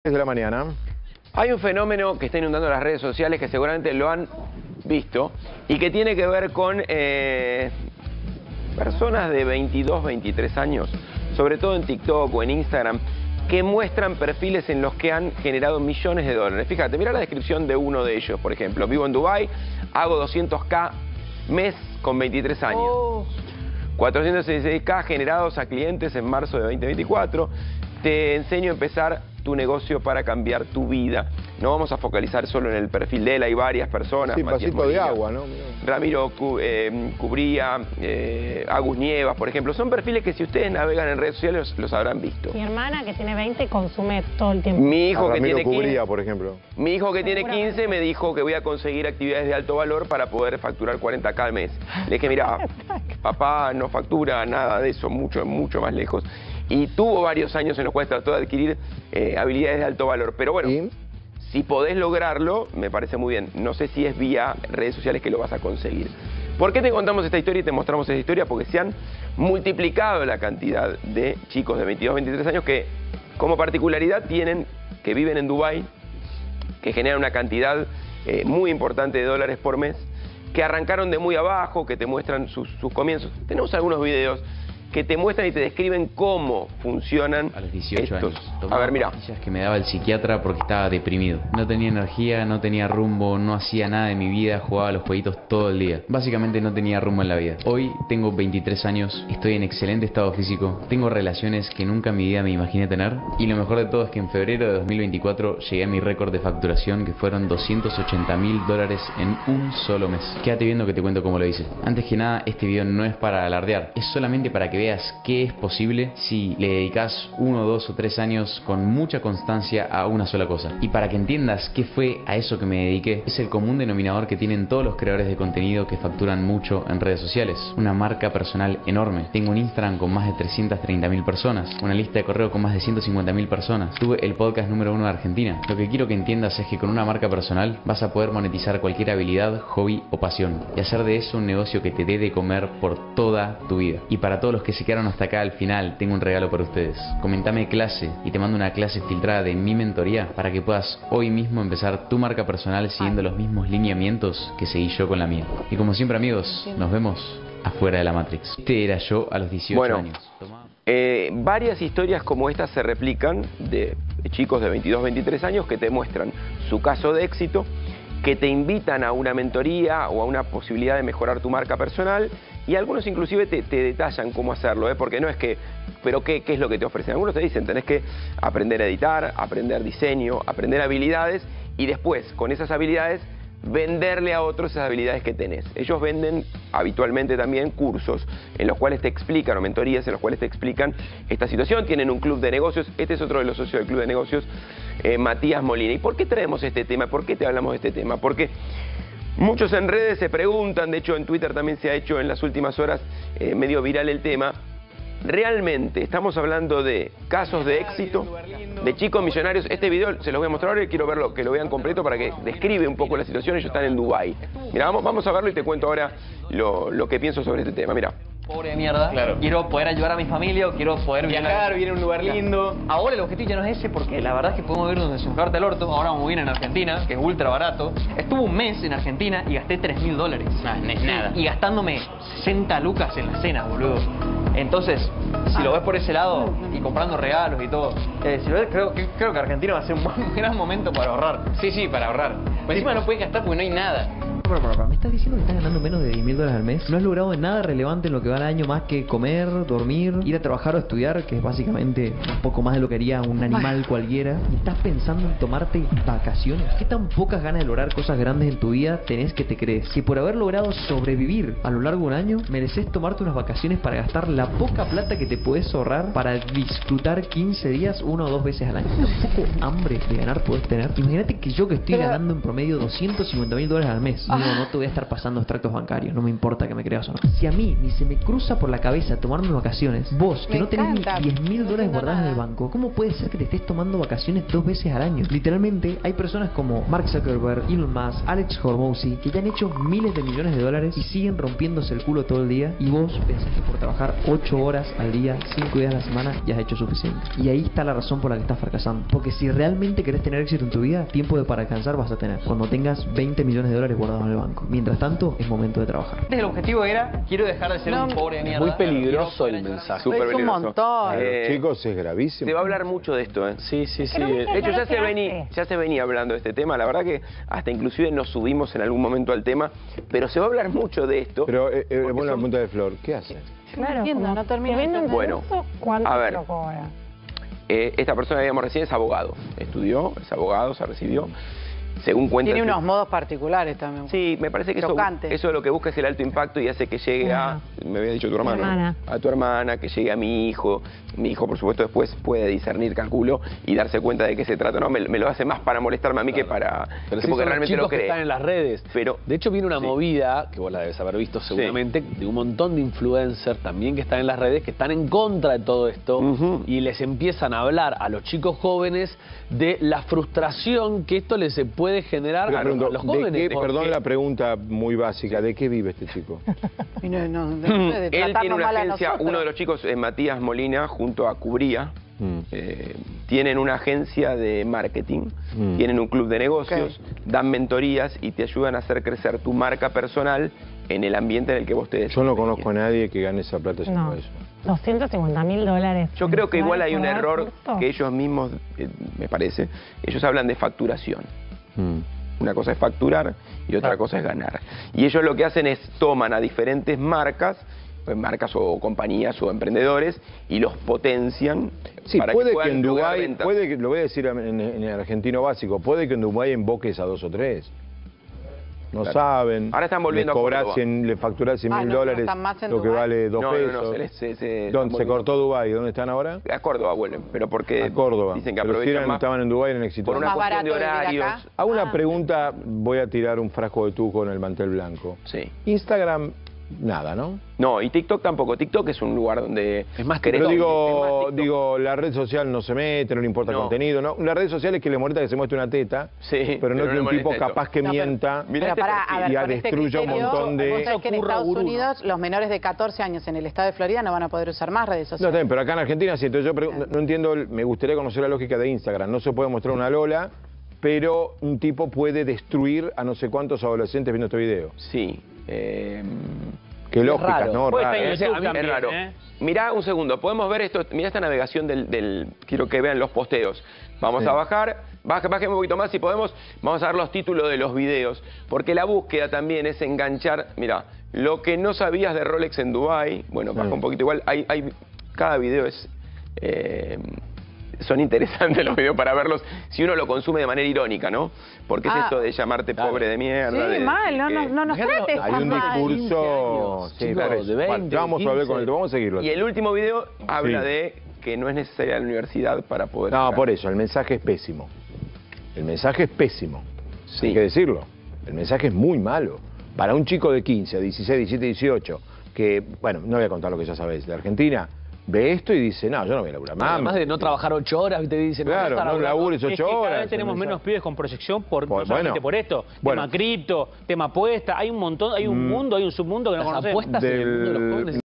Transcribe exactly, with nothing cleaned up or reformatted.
de la mañana. Hay un fenómeno que está inundando las redes sociales que seguramente lo han visto y que tiene que ver con eh, personas de veintidós, veintitrés años, sobre todo en TikTok o en Instagram, que muestran perfiles en los que han generado millones de dólares. Fíjate, mira la descripción de uno de ellos, por ejemplo. Vivo en Dubái, hago doscientos K mes con veintitrés años. Oh. cuatrocientos sesenta y seis K generados a clientes en marzo de veinte veinticuatro. Te enseño a empezar tu negocio para cambiar tu vida. No vamos a focalizar solo en el perfil de él, hay varias personas. Sí, vasito Molina, de agua, ¿no? Ramiro eh, Cubría, eh, Agus Nievas, por ejemplo. Son perfiles que si ustedes navegan en redes sociales los, los habrán visto. Mi hermana, que tiene veinte, consume todo el tiempo. Mi hijo, a que Ramiro tiene Cubría, quince, por ejemplo. Mi hijo que tiene quince me dijo que voy a conseguir actividades de alto valor para poder facturar cuarenta K al mes. Le dije, mira, papá no factura nada de eso, mucho, mucho más lejos. Y tuvo varios años en los cuales trató de adquirir eh, habilidades de alto valor. Pero bueno, ¿sí? Si podés lograrlo, me parece muy bien. No sé si es vía redes sociales que lo vas a conseguir. ¿Por qué te contamos esta historia y te mostramos esta historia? Porque se han multiplicado la cantidad de chicos de veintidós, veintitrés años que como particularidad tienen, que viven en Dubái, que generan una cantidad eh, muy importante de dólares por mes, que arrancaron de muy abajo, que te muestran sus, sus comienzos. Tenemos algunos videos que te muestran y te describen cómo funcionan a los dieciocho estos. años. Tomaba A ver, mira. pastillas que me daba el psiquiatra porque estaba deprimido. No tenía energía, no tenía rumbo, no hacía nada de mi vida, jugaba a los jueguitos todo el día. Básicamente no tenía rumbo en la vida. Hoy tengo veintitrés años, estoy en excelente estado físico, tengo relaciones que nunca en mi vida me imaginé tener y lo mejor de todo es que en febrero de dos mil veinticuatro llegué a mi récord de facturación, que fueron doscientos ochenta mil dólares en un solo mes. Quédate viendo que te cuento cómo lo hice. Antes que nada, este video no es para alardear, es solamente para que veas qué es posible si le dedicas uno, dos o tres años con mucha constancia a una sola cosa. Y para que entiendas qué fue a eso que me dediqué, es el común denominador que tienen todos los creadores de contenido que facturan mucho en redes sociales. Una marca personal enorme. Tengo un Instagram con más de trescientas treinta mil personas, una lista de correo con más de ciento cincuenta mil personas. Tuve el podcast número uno de Argentina. Lo que quiero que entiendas es que con una marca personal vas a poder monetizar cualquier habilidad, hobby o pasión y hacer de eso un negocio que te dé de comer por toda tu vida. Y para todos los que se quedaron hasta acá al final, tengo un regalo para ustedes. Comentame clase y te mando una clase filtrada de mi mentoría para que puedas hoy mismo empezar tu marca personal siguiendo los mismos lineamientos que seguí yo con la mía. Y como siempre, amigos, nos vemos afuera de la Matrix. Este era yo a los dieciocho bueno, años. Eh, varias historias como estas se replican de, de chicos de veintidós, veintitrés años que te muestran su caso de éxito, que te invitan a una mentoría o a una posibilidad de mejorar tu marca personal, y algunos inclusive te, te detallan cómo hacerlo, ¿eh? Porque no es que, pero ¿qué, qué es lo que te ofrecen? Algunos te dicen, tenés que aprender a editar, aprender diseño, aprender habilidades, y después, con esas habilidades, venderle a otros esas habilidades que tenés. Ellos venden habitualmente también cursos en los cuales te explican, o mentorías en los cuales te explican esta situación. Tienen un club de negocios. Este es otro de los socios del club de negocios, eh, Matías Molina. ¿Y por qué traemos este tema? ¿Por qué te hablamos de este tema? Porque muchos en redes se preguntan, de hecho en Twitter también se ha hecho en las últimas horas eh, medio viral el tema. Realmente estamos hablando de casos de éxito, de chicos millonarios. Este video se los voy a mostrar ahora y quiero verlo, que lo vean completo para que describe un poco la situación. Ellos están en Dubái. Mira, vamos, vamos a verlo y te cuento ahora lo, lo que pienso sobre este tema. Mira. Pobre de mierda, claro. Quiero poder ayudar a mi familia, o quiero poder viajar, vivir en un lugar lindo. Ahora el objetivo ya no es ese, porque la verdad es que podemos vivir donde se nos carte el orto. Ahora vamos a vivir en Argentina, que es ultra barato. Estuve un mes en Argentina y gasté tres mil dólares. No, no es nada. Y gastándome sesenta lucas en las cenas, boludo. Entonces, si lo ves por ese lado y comprando regalos y todo, eh, si lo ves, creo, que, creo que Argentina va a ser un, buen, un gran momento para ahorrar. Sí, sí, para ahorrar. Pues encima no puedes gastar porque no hay nada. Pero, pero, pero, ¿me estás diciendo que estás ganando menos de diez mil dólares al mes? ¿No has logrado nada relevante en lo que va al año más que comer, dormir, ir a trabajar o estudiar, que es básicamente un poco más de lo que haría un animal cualquiera? ¿Y estás pensando en tomarte vacaciones? ¿Qué tan pocas ganas de lograr cosas grandes en tu vida tenés que te crees? Que por haber logrado sobrevivir a lo largo de un año, mereces tomarte unas vacaciones para gastar la poca plata que te puedes ahorrar para disfrutar quince días una o dos veces al año. ¿Qué poco hambre de ganar podés tener? Imagínate que yo, que estoy ganando en promedio doscientos cincuenta mil dólares al mes, amigo, no te voy a estar pasando extractos bancarios, no me importa que me creas o no. Si a mí ni se me cruza por la cabeza tomarme vacaciones, vos, que Me no tenés encanta. ni diez mil No dólares entiendo guardados en el nada. banco, ¿cómo puede ser que te estés tomando vacaciones dos veces al año? Literalmente, hay personas como Mark Zuckerberg, Elon Musk, Alex Hormozzi, que ya han hecho miles de millones de dólares y siguen rompiéndose el culo todo el día, y vos pensás que por trabajar ocho horas al día, cinco días a la semana, ya has hecho suficiente. Y ahí está la razón por la que estás fracasando. Porque si realmente querés tener éxito en tu vida, tiempo de para alcanzar vas a tener cuando tengas veinte millones de dólares guardados en el banco. Mientras tanto, es momento de trabajar. Antes el objetivo era, quiero dejar de ser No, un pobre de mierda. Muy peligroso Quiero el poder mensaje. Súper Es un peligroso. montón. Eh, Chicos, es gravísimo. Se va a hablar mucho de esto, ¿eh? Sí, sí, sí. Pero viste, De hecho, Claro ya que se, vení, hace. ya se venía hablando de este tema. La verdad que hasta inclusive nos subimos en algún momento al tema, pero se va a hablar mucho de esto. Pero, eh, eh, porque bueno, la son- punta de Flor, ¿qué hace? Claro, entiendo, como no termino te de venden entender. Bueno, eso, ¿cuánto a ver. te lo cobra? Eh, esta persona que veíamos recién es abogado. Estudió, es abogado, se recibió. Según cuenta... Tiene unos modos particulares también. Sí, me parece que eso, Chocante. eso lo que busca es el alto impacto y hace que llegue a, me había dicho tu hermano, ¿no? hermana. A tu hermana, que llegue a mi hijo. Mi hijo, por supuesto, después puede discernir, calculo, y darse cuenta de qué se trata. No, me, me lo hace más para molestarme a mí que para... Pero que sí, porque son los realmente chicos lo que cree. están en las redes. Pero- de hecho, viene una sí. movida, que vos la debes haber visto seguramente, de un montón de influencers también que están en las redes, que están en contra de todo esto, Ujú. y les empiezan a hablar a los chicos jóvenes de la frustración que esto les puede generar Pero a, los- pregunto, a los ¿de jóvenes. qué- porque- perdón la pregunta muy básica, ¿de qué vive este chico? Y no, no, de, de Él tiene tratarnos una mal a agencia, nosotros. uno de los chicos, eh, Matías Molina, junto a Cubría, Mm. eh, tienen una agencia de marketing, Mm. tienen un club de negocios, dan mentorías y te ayudan a hacer crecer tu marca personal en el ambiente en el que vos te Yo no desempeñes. conozco a nadie que gane esa plata haciendo No, eso. doscientos cincuenta mil dólares. Yo creo que igual hay un mensuales por error dar curso. que ellos mismos, eh, me parece, ellos hablan de facturación. Mm. Una cosa es facturar y otra cosa es ganar. Y ellos lo que hacen es toman a diferentes marcas, pues, marcas o compañías o emprendedores, y los potencian. Sí, para puede que, puedan en lograr Dubái, ventas. puede que, lo voy a decir en, en argentino básico, puede que en Dubái invoques a dos o tres. No Claro. saben. Ahora están volviendo le a cobrás Córdoba. cien, le facturás cien Ah, mil no, no dólares, están más en lo que Dubái. vale dos No, no, pesos. no, se les- se- se- ¿Dónde están se volviendo- cortó Dubái? ¿Dónde están ahora? A Córdoba vuelven, pero porque A Córdoba. dicen que Pero si aprovechan eran- más estaban en Dubái, eran exitosos. por una Más cuestión de barato vivir horarios. acá. Hago una Ah. pregunta, voy a tirar un frasco de tuco en el mantel blanco. Sí. Instagram, nada, ¿no? No, y TikTok tampoco. TikTok es un lugar donde... Es más querés- Pero es digo, más TikTok. digo, la red social no se mete, no le importa el No. contenido, ¿no? La red social es que le molesta que se muestre una teta, Sí, pero no pero que no un le tipo molesta capaz eso. que No, pero- mienta. Mira Pero este pará, perfil. a ver, Ya con este destruye un criterio, montón de- vos sabés que en Ocurra Estados gurú, ¿no? Unidos los menores de catorce años en el estado de Florida no van a poder usar más redes No, sociales. está bien, pero acá en Argentina sí. Entonces yo pregun- no, no entiendo, el- me gustaría conocer la lógica de Instagram. No se puede mostrar una Lola, pero un tipo puede destruir a no sé cuántos adolescentes viendo este video. Sí. eh, Qué lógica, raro. ¿no? Puede Raro. estar en O sea, YouTube a mí- también, es raro. ¿eh? Mirá un segundo, podemos ver esto, mirá esta navegación del, del- quiero que vean los posteos. Vamos Sí. a bajar, baja, bajemos un poquito más si podemos, vamos a ver los títulos de los videos, porque la búsqueda también es enganchar, mirá, lo que no sabías de Rolex en Dubái, bueno, baja Sí. un poquito igual, hay, hay, cada video es... eh, son interesantes los videos para verlos si uno lo consume de manera irónica, ¿no? Porque es Ah. esto de llamarte Claro. pobre de mierda. Sí, de- mal, no, que- no, no nos Imagínate, trates Hay tan un mal. discurso... años, Sí, chicos, por eso. de Bueno, veinte, vamos a hablar con el... quince. Vamos a seguirlo. Y el último video habla Sí. de que no es necesaria la universidad para poder... No, jugar. por eso, el mensaje es pésimo. El mensaje es pésimo. Sí. Hay que decirlo. El mensaje es muy malo. Para un chico de quince, dieciséis, diecisiete, dieciocho, que, bueno, no voy a contar lo que ya sabéis, de Argentina, ve esto y dice, no, yo no voy a laburar más. Además de no trabajar ocho horas, te dicen, Claro, estar no laburando. labures Es que ocho cada horas. vez tenemos el menos mensaje. pibes con proyección por, Pues, no solamente bueno, por esto. bueno. Tema cripto, tema apuesta, hay un montón, hay un Mm. mundo, hay un submundo que no Las conocemos. apuestas en el mundo de los Del- jóvenes